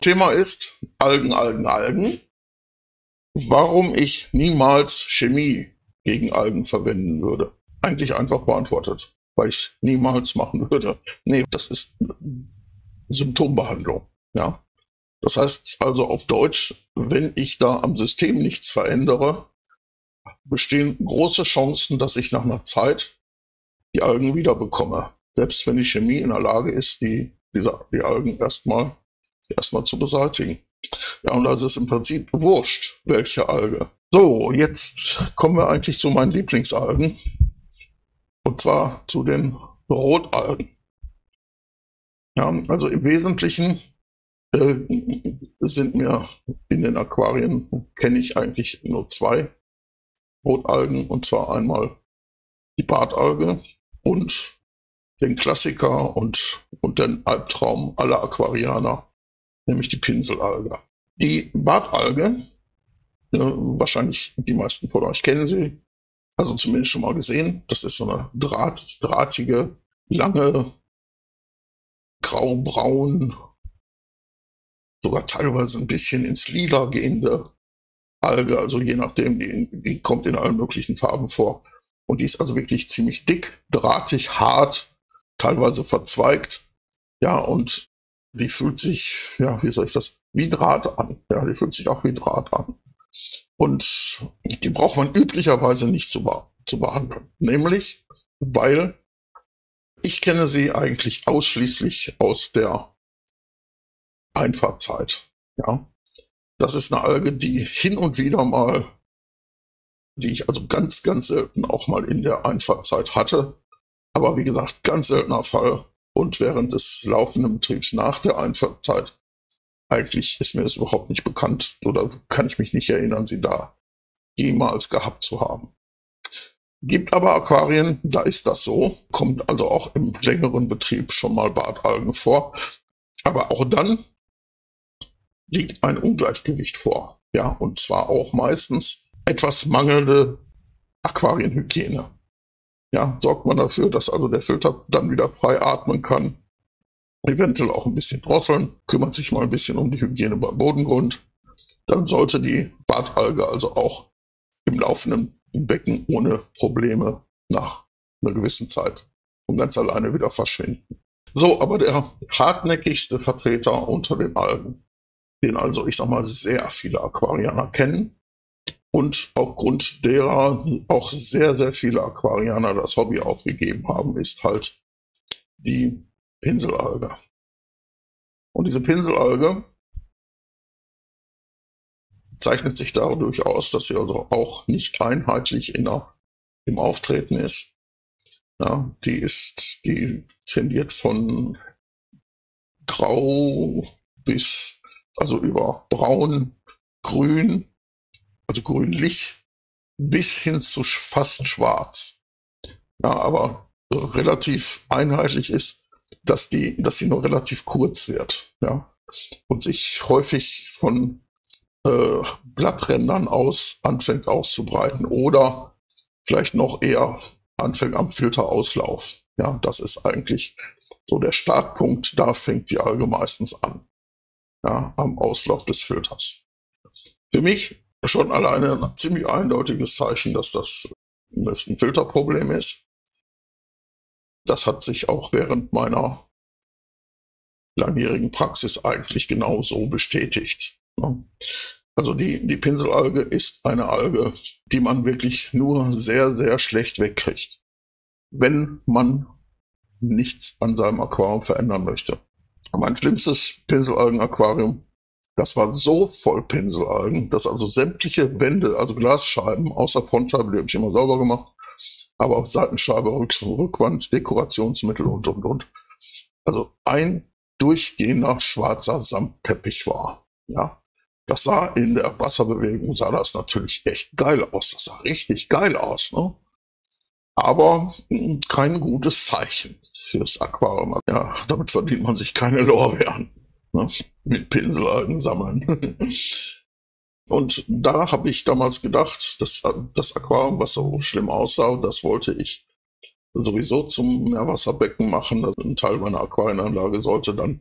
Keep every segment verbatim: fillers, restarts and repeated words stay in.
Thema ist Algen, Algen, Algen. Warum ich niemals Chemie gegen Algen verwenden würde. Eigentlich einfach beantwortet, weil ich es niemals machen würde. Nee, das ist Symptombehandlung. Ja. Das heißt also auf Deutsch, wenn ich da am System nichts verändere, bestehen große Chancen, dass ich nach einer Zeit die Algen wieder bekomme. Selbst wenn die Chemie in der Lage ist, die, diese, die Algen erstmal erstmal zu beseitigen. Ja, und also ist im Prinzip wurscht, welche Alge. So, jetzt kommen wir eigentlich zu meinen Lieblingsalgen. Und zwar zu den Rotalgen. Ja, also im Wesentlichen äh, sind mir in den Aquarien, kenne ich eigentlich nur zwei Rotalgen. Und zwar einmal die Bartalge und den Klassiker und, und den Albtraum aller Aquarianer, nämlich die Pinselalge. Die Bartalge, äh, wahrscheinlich die meisten von euch kennen sie, also zumindest schon mal gesehen. Das ist so eine Draht, drahtige, lange, grau-braun, sogar teilweise ein bisschen ins Lila gehende Alge, also je nachdem, die, die kommt in allen möglichen Farben vor. Und die ist also wirklich ziemlich dick, drahtig, hart, teilweise verzweigt. Ja, und die fühlt sich, ja, wie soll ich das, wie Draht an. Ja, die fühlt sich auch wie Draht an. Und die braucht man üblicherweise nicht zu, zu behandeln. Nämlich, weil ich kenne sie eigentlich ausschließlich aus der Einfahrzeit. Ja, das ist eine Alge, die hin und wieder mal, die ich also ganz, ganz selten auch mal in der Einfahrzeit hatte. Aber wie gesagt, ganz seltener Fall. Und während des laufenden Betriebs nach der Einfahrzeit, eigentlich ist mir das überhaupt nicht bekannt oder kann ich mich nicht erinnern, sie da jemals gehabt zu haben. Gibt aber Aquarien, da ist das so, kommt also auch im längeren Betrieb schon mal Bartalgen vor. Aber auch dann liegt ein Ungleichgewicht vor. Ja, und zwar auch meistens etwas mangelnde Aquarienhygiene. Ja, sorgt man dafür, dass also der Filter dann wieder frei atmen kann. Eventuell auch ein bisschen drosseln, kümmert sich mal ein bisschen um die Hygiene beim Bodengrund. Dann sollte die Bartalge also auch im laufenden Becken ohne Probleme nach einer gewissen Zeit von ganz alleine wieder verschwinden. So, aber der hartnäckigste Vertreter unter den Algen, den also, ich sag mal, sehr viele Aquarianer kennen und aufgrund derer auch sehr, sehr viele Aquarianer das Hobby aufgegeben haben, ist halt die Pinselalge. Und diese Pinselalge zeichnet sich dadurch aus, dass sie also auch nicht einheitlich in der, im Auftreten ist. Ja, die ist, die tendiert von grau bis, also über braun, grün, also grünlich, bis hin zu fast schwarz. Ja, aber relativ einheitlich ist, dass die, dass sie nur relativ kurz wird, ja, und sich häufig von äh, Blatträndern aus anfängt auszubreiten oder vielleicht noch eher anfängt am Filterauslauf. Ja, das ist eigentlich so der Startpunkt, da fängt die Alge meistens an, ja, am Auslauf des Filters. Für mich schon alleine ein ziemlich eindeutiges Zeichen, dass das ein Filterproblem ist. Das hat sich auch während meiner langjährigen Praxis eigentlich genau so bestätigt. Also die, die Pinselalge ist eine Alge, die man wirklich nur sehr, sehr schlecht wegkriegt, wenn man nichts an seinem Aquarium verändern möchte. Mein schlimmstes Pinselalgen-Aquarium, das war so voll Pinselalgen, dass also sämtliche Wände, also Glasscheiben, außer Frontscheibe, die habe ich immer sauber gemacht, aber auch Seitenscheibe, Rück Rückwand, Dekorationsmittel und, und, und. Also ein durchgehender schwarzer Samtteppich war. Ja, das sah in der Wasserbewegung, sah das natürlich echt geil aus. Das sah richtig geil aus, ne? Aber kein gutes Zeichen fürs Aquarium. Ja, damit verdient man sich keine Lorbeeren, ne? Mit Pinselalgen sammeln. Und da habe ich damals gedacht, dass das Aquarium, was so schlimm aussah, das wollte ich sowieso zum Meerwasserbecken machen. Also ein Teil meiner Aquarienanlage sollte dann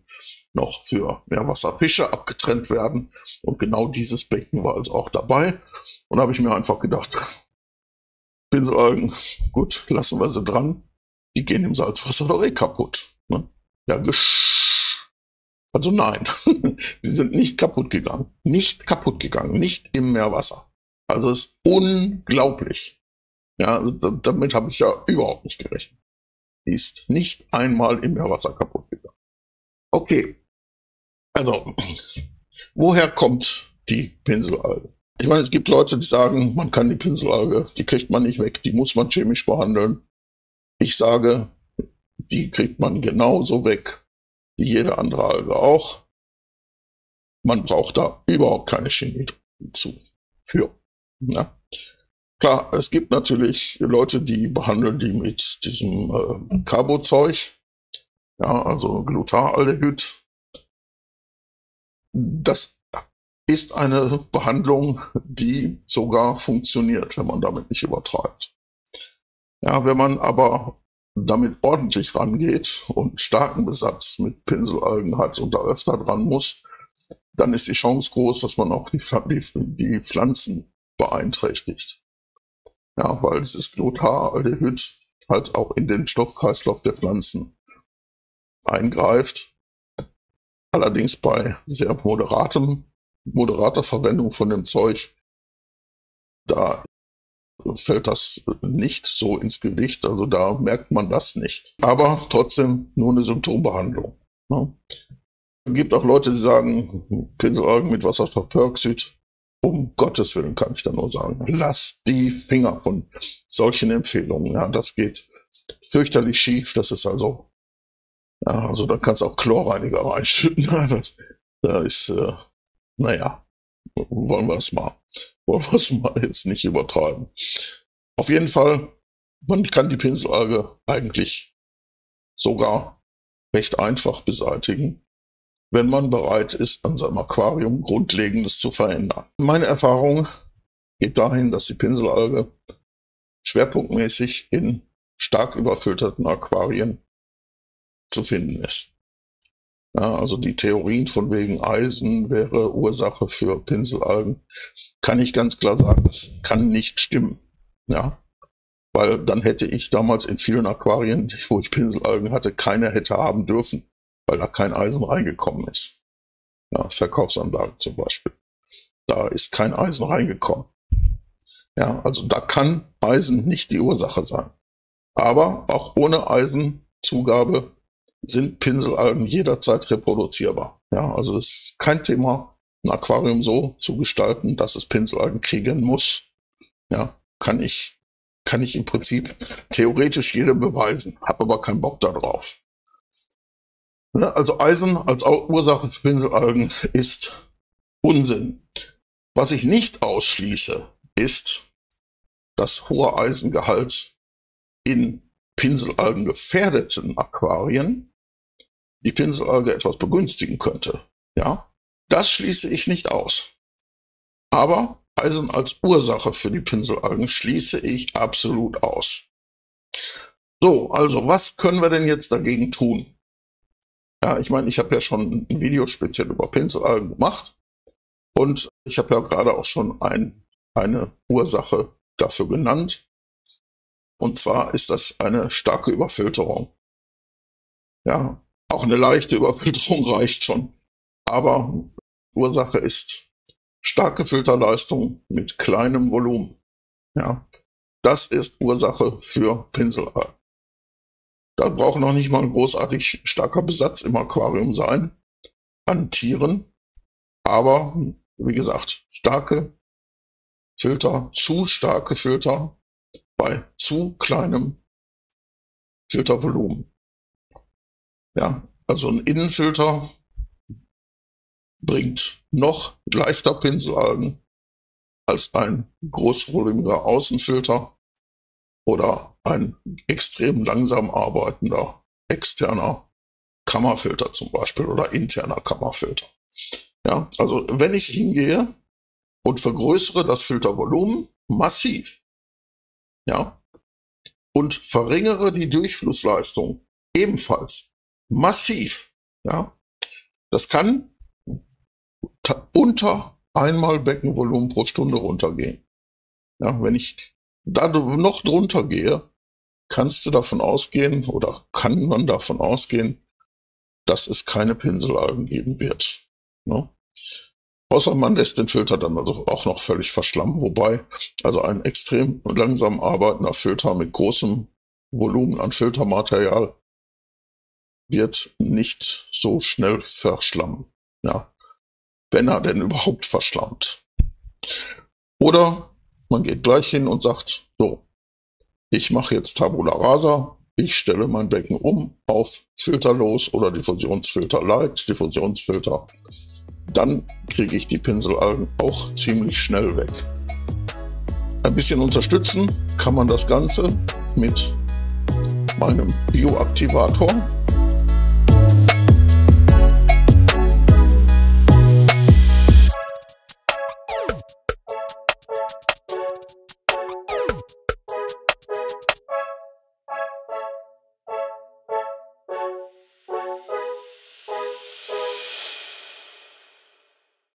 noch für Meerwasserfische abgetrennt werden. Und genau dieses Becken war also auch dabei. Und da habe ich mir einfach gedacht, Pinselalgen, gut, lassen wir sie dran. Die gehen im Salzwasser doch eh kaputt. Ne? Ja, gesch. Also nein, sie sind nicht kaputt gegangen. Nicht kaputt gegangen, nicht im Meerwasser. Also es ist unglaublich. Ja, also damit habe ich ja überhaupt nicht gerechnet. Die ist nicht einmal im Meerwasser kaputt gegangen. Okay, also woher kommt die Pinselalge? Ich meine, es gibt Leute, die sagen, man kann die Pinselalge, die kriegt man nicht weg, die muss man chemisch behandeln. Ich sage, die kriegt man genauso weg wie jede andere Alge auch. Man braucht da überhaupt keine Chemie zu. Für. Ja. Klar, es gibt natürlich Leute, die behandeln die mit diesem äh, Carbo-Zeug, ja, also Glutaraldehyd. Das ist eine Behandlung, die sogar funktioniert, wenn man damit nicht übertreibt. Ja, wenn man aber damit ordentlich rangeht und starken Besatz mit Pinselalgen hat und da öfter dran muss, dann ist die Chance groß, dass man auch die, die, die Pflanzen beeinträchtigt. Ja, weil dieses Glutaraldehyd halt auch in den Stoffkreislauf der Pflanzen eingreift. Allerdings bei sehr moderatem, moderater Verwendung von dem Zeug, da fällt das nicht so ins Gewicht, also da merkt man das nicht. Aber trotzdem nur eine Symptombehandlung. Ne? Es gibt auch Leute, die sagen, Pinselalgen mit Wasserstoffperoxid, um Gottes Willen kann ich da nur sagen, lass die Finger von solchen Empfehlungen. Ja, das geht fürchterlich schief, das ist also, ja, also da kannst du auch Chlorreiniger reinschütten. Das, da ist, äh, naja, wollen wir es mal, wollen wir es mal jetzt nicht übertreiben. Auf jeden Fall, man kann die Pinselalge eigentlich sogar recht einfach beseitigen, wenn man bereit ist, an seinem Aquarium Grundlegendes zu verändern. Meine Erfahrung geht dahin, dass die Pinselalge schwerpunktmäßig in stark überfilterten Aquarien zu finden ist. Ja, also die Theorien von wegen Eisen wäre Ursache für Pinselalgen, kann ich ganz klar sagen, das kann nicht stimmen. Ja, weil dann hätte ich damals in vielen Aquarien, wo ich Pinselalgen hatte, keine hätte haben dürfen, weil da kein Eisen reingekommen ist. Ja, Verkaufsanlagen zum Beispiel. Da ist kein Eisen reingekommen. Ja, also da kann Eisen nicht die Ursache sein. Aber auch ohne Eisenzugabe sind Pinselalgen jederzeit reproduzierbar. Ja, also es ist kein Thema, ein Aquarium so zu gestalten, dass es Pinselalgen kriegen muss. Ja, kann ich, kann ich im Prinzip theoretisch jedem beweisen, habe aber keinen Bock darauf. Ja, also Eisen als Ursache für Pinselalgen ist Unsinn. Was ich nicht ausschließe, ist, dass hoher Eisengehalt in Pinselalgen gefährdeten Aquarien die Pinselalge etwas begünstigen könnte. Ja, das schließe ich nicht aus. Aber Eisen als Ursache für die Pinselalgen schließe ich absolut aus. So, also was können wir denn jetzt dagegen tun? Ja, ich meine, ich habe ja schon ein Video speziell über Pinselalgen gemacht und ich habe ja gerade auch schon ein, eine Ursache dafür genannt. Und zwar ist das eine starke Überfilterung. Ja, auch eine leichte Überfilterung reicht schon. Aber Ursache ist starke Filterleistung mit kleinem Volumen. Ja, das ist Ursache für Pinselalgen. Da braucht noch nicht mal ein großartig starker Besatz im Aquarium sein an Tieren. Aber wie gesagt, starke Filter, zu starke Filter bei zu kleinem Filtervolumen. Ja, also ein Innenfilter bringt noch leichter Pinselalgen als ein großvolumiger Außenfilter oder ein extrem langsam arbeitender externer Kammerfilter zum Beispiel oder interner Kammerfilter. Ja, also wenn ich hingehe und vergrößere das Filtervolumen massiv, ja, und verringere die Durchflussleistung ebenfalls massiv, ja, Das kann unter einmal Beckenvolumen pro Stunde runtergehen. Ja, wenn ich da noch drunter gehe, kannst du davon ausgehen oder kann man davon ausgehen, dass es keine Pinselalgen geben wird. Ja? Außer man lässt den Filter dann also auch noch völlig verschlammen. Wobei also ein extrem langsam arbeitender Filter mit großem Volumen an Filtermaterial wird nicht so schnell verschlammen. Ja, wenn er denn überhaupt verschlammt. Oder man geht gleich hin und sagt, so, ich mache jetzt Tabula Rasa, ich stelle mein Becken um auf filterlos oder Diffusionsfilter Light, Diffusionsfilter. Dann kriege ich die Pinselalgen auch ziemlich schnell weg. Ein bisschen unterstützen kann man das Ganze mit meinem Bioaktivator.